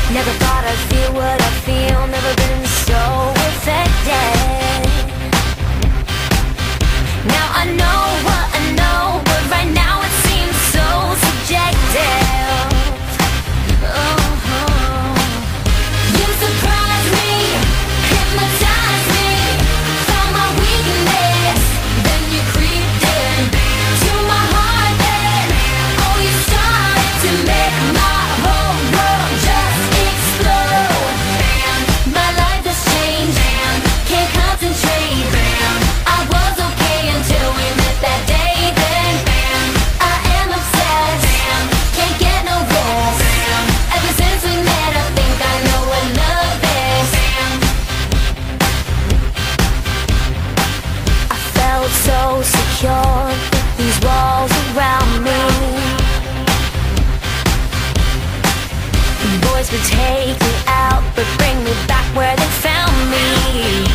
Never thought I'd feel what I feel, never been so affected. Now I know what I know, but right now it seems so subjective. You surprise me, hypnotize me, found my weakness, then you creeped in to my heart then. Oh, you started to make my whole world just explode. My life has changed, can't concentrate. I was okay until we met that day then. I am obsessed, can't get no rest. Ever since we met I think I know what love is. I felt so secure with these walls around me. Boys would take me out but bring me back where they found me.